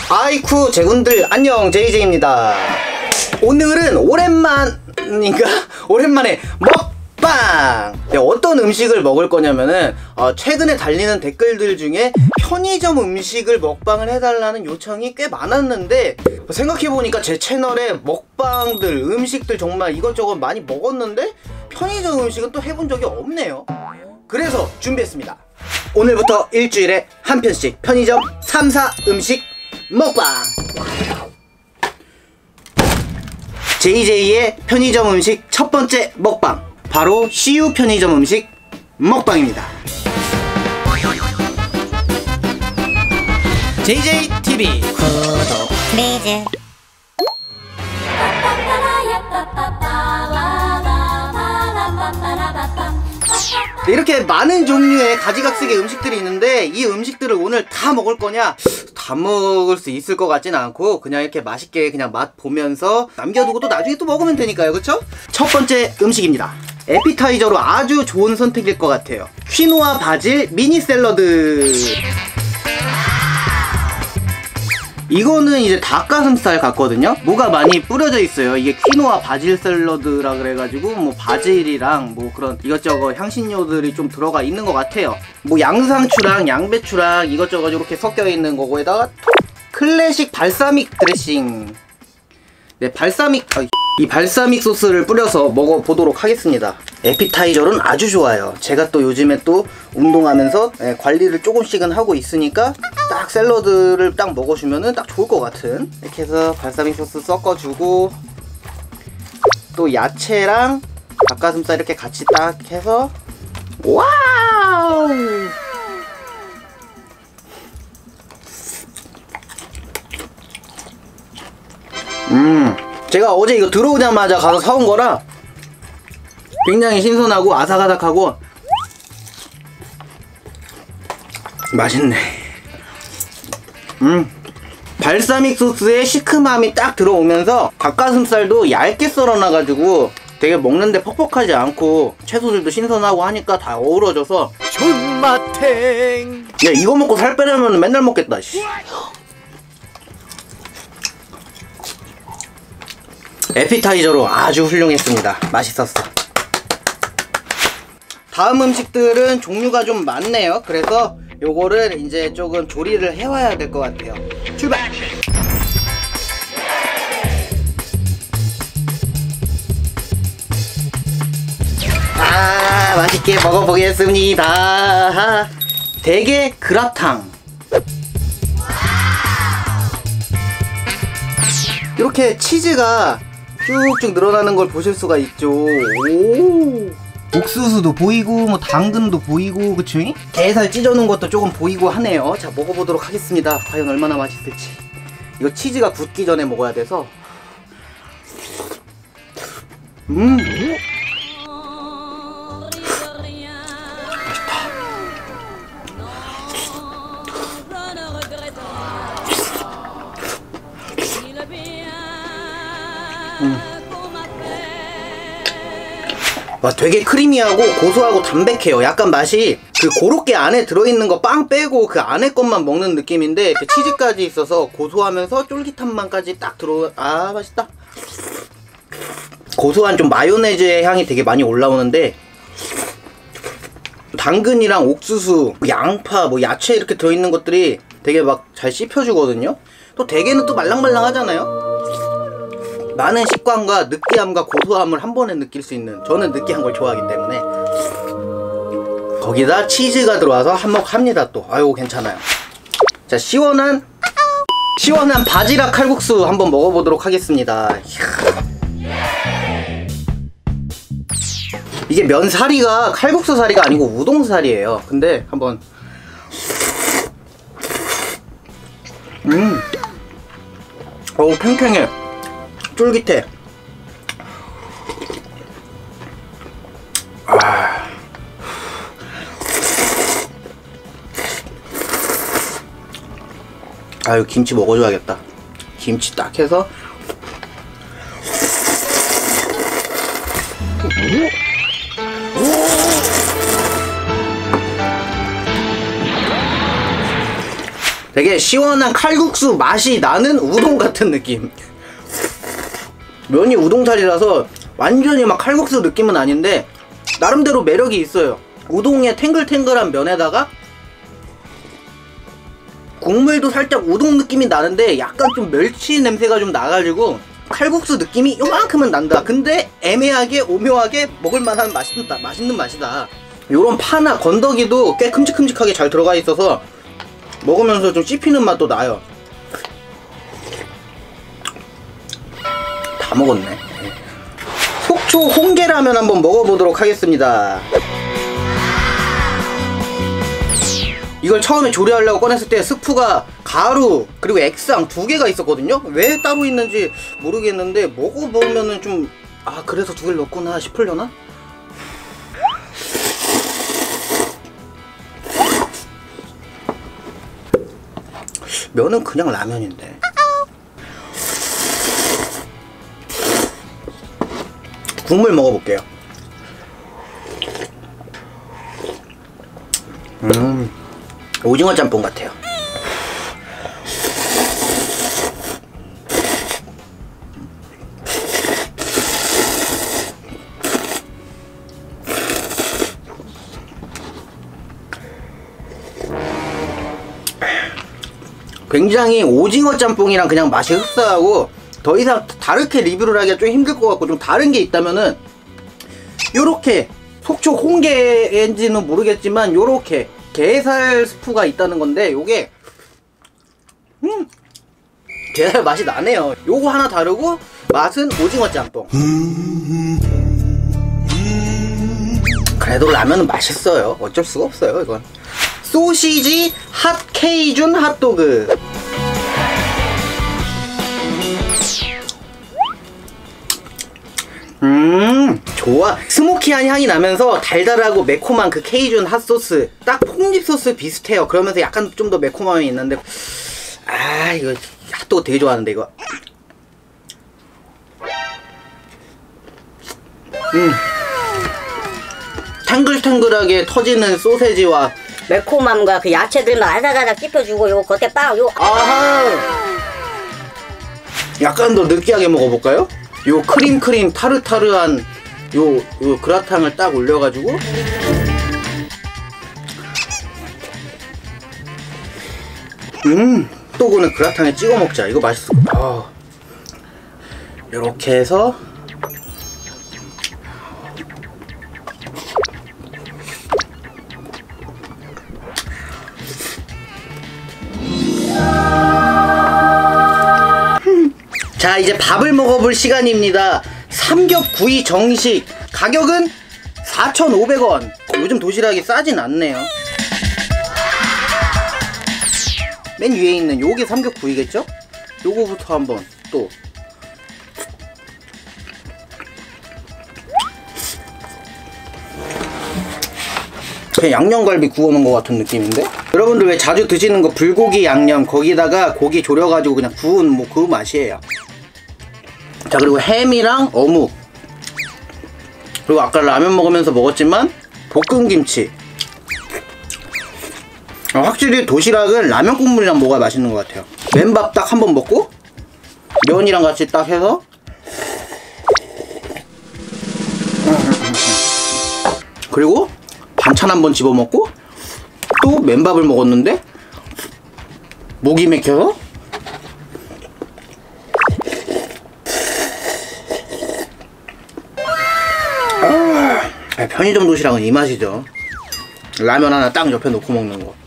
아이쿠 제군들 안녕, JJ입니다. 오늘은 오랜만에 먹방! 네, 어떤 음식을 먹을 거냐면은 최근에 달리는 댓글들 중에 편의점 음식을 먹방을 해달라는 요청이 꽤 많았는데 생각해보니까 제 채널에 먹방들, 음식들 정말 이것저것 많이 먹었는데 편의점 음식은 또 해본 적이 없네요. 그래서 준비했습니다. 오늘부터 일주일에 한 편씩 편의점 3, 4 음식 먹방! JJ의 편의점 음식 첫 번째 먹방, 바로 CU 편의점 음식 먹방입니다. JJTV 구독 플리즈. 이렇게 많은 종류의 가지각색의 음식들이 있는데 이 음식들을 오늘 다 먹을 거냐? 다 먹을 수 있을 것 같지는 않고 그냥 이렇게 맛있게 그냥 맛 보면서 남겨두고 또 나중에 또 먹으면 되니까요, 그쵸? 첫 번째 음식입니다. 에피타이저로 아주 좋은 선택일 것 같아요. 퀴노아 바질 미니 샐러드. 이거는 이제 닭가슴살 같거든요. 뭐가 많이 뿌려져 있어요. 이게 퀴노아 바질 샐러드라 그래가지고 뭐 바질이랑 뭐 그런 이것저것 향신료들이 좀 들어가 있는 것 같아요. 뭐 양상추랑 양배추랑 이것저것 이렇게 섞여 있는 거고에다가 클래식 발사믹 드레싱. 네, 이 발사믹 소스를 뿌려서 먹어보도록 하겠습니다. 에피타이저는 아주 좋아요. 제가 또 요즘에 또 운동하면서 관리를 조금씩은 하고 있으니까 딱 샐러드를 딱 먹어주면은 딱 좋을 것 같은, 이렇게 해서 발사믹 소스 섞어주고 또 야채랑 닭가슴살 이렇게 같이 딱 해서 와우! 제가 어제 이거 들어오자마자 가서 사온 거라 굉장히 신선하고 아삭아삭하고 맛있네. 발사믹 소스에 시큼함이 딱 들어오면서 닭가슴살도 얇게 썰어놔가지고 되게 먹는데 퍽퍽하지 않고 채소들도 신선하고 하니까 다 어우러져서 존맛탱. 야, 이거 먹고 살 빼려면 맨날 먹겠다. 씨. 에피타이저로 아주 훌륭했습니다. 맛있었어. 다음 음식들은 종류가 좀 많네요. 그래서 요거를 이제 조금 조리를 해와야 될 것 같아요. 출발! 아, 맛있게 먹어보겠습니다. 대게 그라탕. 이렇게 치즈가 쭉쭉 늘어나는 걸 보실 수가 있죠. 오, 옥수수도 보이고 뭐 당근도 보이고, 그쵸? 게살 찢어놓은 것도 조금 보이고 하네요. 자, 먹어보도록 하겠습니다. 과연 얼마나 맛있을지. 이거 치즈가 굳기 전에 먹어야 돼서. 맛있다. 와, 되게 크리미하고 고소하고 담백해요. 약간 맛이 고로케 안에 들어있는 거 빵 빼고 그 안에 것만 먹는 느낌인데 치즈까지 있어서 고소하면서 쫄깃한 맛까지 딱 아, 맛있다. 고소한 좀 마요네즈의 향이 되게 많이 올라오는데 당근이랑 옥수수, 양파, 뭐 야채 이렇게 들어있는 것들이 되게 막 잘 씹혀주거든요. 또 대게는 또 말랑말랑 하잖아요. 많은 식감과 느끼함과 고소함을 한 번에 느낄 수 있는, 저는 느끼한 걸 좋아하기 때문에. 거기다 치즈가 들어와서 한몫합니다 또. 아유, 괜찮아요. 자, 시원한 바지락 칼국수 한번 먹어보도록 하겠습니다. 이게 면사리가 칼국수 사리가 아니고 우동사리예요. 근데 한번 어우, 팽팽해. 쫄깃해. 아유, 김치 먹어줘야겠다. 김치 딱 해서. 되게 시원한 칼국수 맛이 나는 우동 같은 느낌. 면이 우동살이라서 완전히 막 칼국수 느낌은 아닌데 나름대로 매력이 있어요. 우동의 탱글탱글한 면에다가 국물도 살짝 우동 느낌이 나는데 약간 좀 멸치 냄새가 좀 나가지고 칼국수 느낌이 요만큼은 난다. 근데 애매하게 오묘하게 먹을만한 맛있는 맛이다. 요런 파나 건더기도 꽤 큼직큼직하게 잘 들어가 있어서 먹으면서 좀 씹히는 맛도 나요. 다 먹었네. 속초 홍게라면 한번 먹어보도록 하겠습니다. 이걸 처음에 조리하려고 꺼냈을 때 스프가 가루 그리고 액상 두 개가 있었거든요. 왜 따로 있는지 모르겠는데 먹어보면은 좀 그래서 두 개를 넣었구나 싶으려나? 면은 그냥 라면인데. 국물 먹어볼게요. 오징어 짬뽕 같아요. 굉장히 오징어 짬뽕이랑 그냥 맛이 흡사하고 더 이상 다르게 리뷰를 하기가 좀 힘들 것 같고, 좀 다른 게 있다면은 요렇게 속초 홍게인지는 모르겠지만 요렇게 게살 스프가 있다는 건데, 요게 게살 맛이 나네요. 요거 하나 다르고 맛은 오징어 짬뽕. 그래도 라면은 맛있어요. 어쩔 수가 없어요 이건. 소시지 핫 케이준 핫도그. 좋아. 스모키한 향이 나면서 달달하고 매콤한 그 케이준 핫소스, 딱 폭립 소스 비슷해요. 그러면서 약간 좀 더 매콤함이 있는데, 이거 핫도그 되게 좋아하는데 이거. 탱글탱글하게 터지는 소세지와 매콤함과 그 야채들만 아삭아삭 씹혀주고, 요 겉에 빵, 약간 더 느끼하게 먹어볼까요? 요 크림 타르타르한 요 그라탕을 딱 올려가지고 또 그는 그라탕에 찍어 먹자. 이거 맛있어. 요렇게 해서 자, 이제 밥을 먹어볼 시간입니다. 삼겹구이 정식. 가격은 4,500원. 요즘 도시락이 싸진 않네요. 맨 위에 있는 요게 삼겹구이겠죠? 요거부터 한번 또. 그냥 양념갈비 구워놓은 것 같은 느낌인데? 여러분들 왜 자주 드시는 거 불고기 양념, 거기다가 고기 졸여가지고 그냥 구운 뭐 그 맛이에요. 자, 그리고 햄이랑 어묵, 그리고 아까 라면 먹으면서 먹었지만 볶음김치. 확실히 도시락은 라면 국물이랑 먹어야 맛있는 것 같아요. 맨밥 딱 한 번 먹고 면이랑 같이 딱 해서 그리고 반찬 한 번 집어먹고 또 맨밥을 먹었는데 목이 맥혀서 편의점 도시락은 이 맛이죠. 라면 하나 딱 옆에 놓고 먹는 거.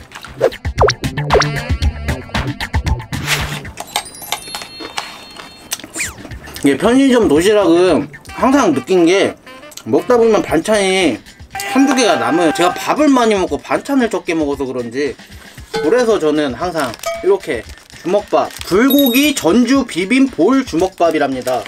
이게 편의점 도시락은 항상 느낀 게 먹다 보면 반찬이 한두 개가 남아요. 제가 밥을 많이 먹고 반찬을 적게 먹어서 그런지, 그래서 저는 항상 이렇게 주먹밥, 불고기 전주 비빔 볼 주먹밥이랍니다.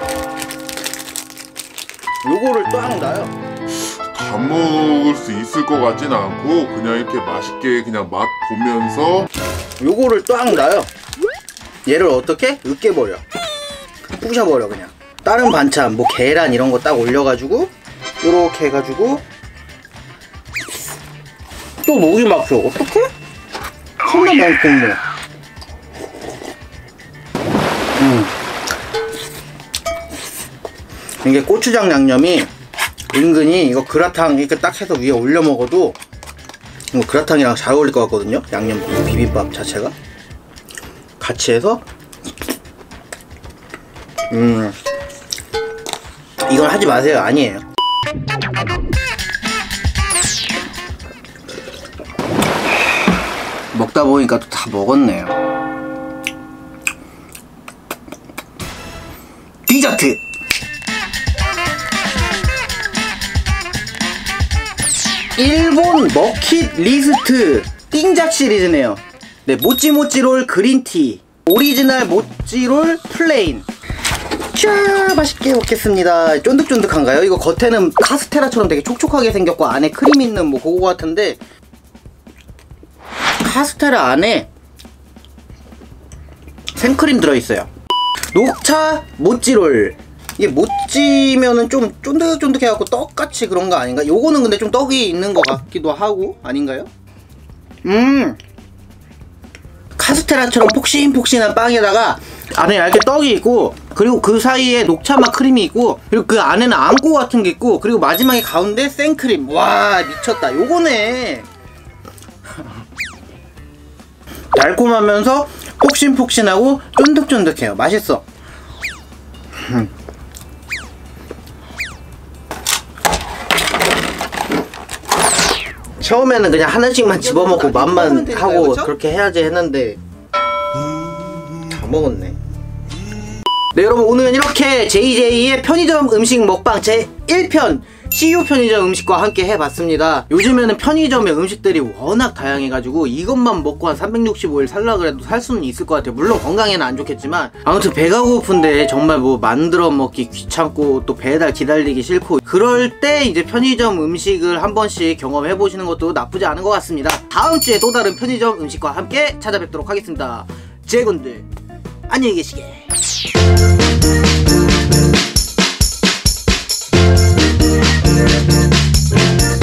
요거를 딱 놔요. 다 먹을 수 있을 것 같진 않고 그냥 이렇게 맛있게 그냥 맛 보면서 요거를 딱 놔요. 얘를 어떻게? 으깨버려. 부셔버려 그냥. 다른 반찬 뭐 계란 이런 거 딱 올려가지고 요렇게 해가지고 또 목이 막혀. 어떡해? 컵라면 국물. 이게 고추장 양념이 은근히 이거 그라탕 이렇게 딱 해서 위에 올려 먹어도 이거 그라탕이랑 잘 어울릴 것 같거든요. 양념 비빔밥 자체가 같이 해서 이건 하지 마세요. 아니에요. 먹다 보니까 또 다 먹었네요. 디저트! 일본 머킷 리스트 띵작 시리즈네요. 네, 모찌모찌롤 그린티 오리지널 모찌롤 플레인. 자, 맛있게 먹겠습니다. 쫀득쫀득한가요? 이거 겉에는 카스테라처럼 되게 촉촉하게 생겼고 안에 크림 있는 뭐 그거 같은데 카스테라 안에 생크림 들어있어요. 녹차 모찌롤. 이게 모찌면은 좀 쫀득쫀득해갖고 떡같이 그런 거 아닌가? 요거는 근데 좀 떡이 있는 것 같기도 하고 아닌가요? 카스테라처럼 폭신폭신한 빵에다가 안에 얇게 떡이 있고 그리고 그 사이에 녹차맛 크림이 있고 그리고 그 안에는 앙꼬 같은 게 있고 그리고 마지막에 가운데 생크림. 와 미쳤다. 요거네. 달콤하면서 폭신폭신하고 쫀득쫀득해요. 맛있어. 처음에는 그냥 하나씩만 집어먹고 맛만 하고 그렇게 해야지 했는데 다 먹었네. 네 여러분, 오늘은 이렇게 JJ의 편의점 음식 먹방 제 1편 CU 편의점 음식과 함께 해봤습니다. 요즘에는 편의점의 음식들이 워낙 다양해가지고 이것만 먹고 한 365일 살라 그래도 살 수는 있을 것 같아요. 물론 건강에는 안 좋겠지만 아무튼 배가 고픈데 정말 뭐 만들어 먹기 귀찮고 또 배달 기다리기 싫고 그럴 때 이제 편의점 음식을 한 번씩 경험해보시는 것도 나쁘지 않은 것 같습니다. 다음 주에 또 다른 편의점 음식과 함께 찾아뵙도록 하겠습니다. 제군들 안녕히 계시게.